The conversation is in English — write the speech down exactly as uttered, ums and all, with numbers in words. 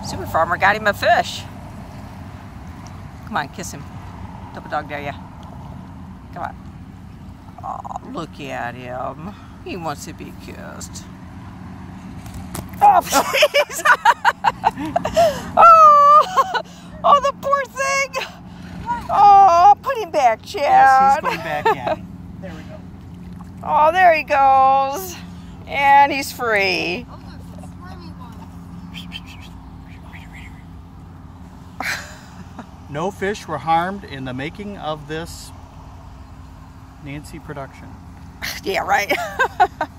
Super Farmer got him a fish. Come on, kiss him. Double dog dare ya. Come on. Oh, look at him. He wants to be kissed. Oh, jeez. oh, oh, the poor thing. Oh, put him back, Chad. Yes, he's going back in. There we go. Oh, there he goes. And he's free. Oh, there's a slimy one. No fish were harmed in the making of this Nancy production. Yeah, right.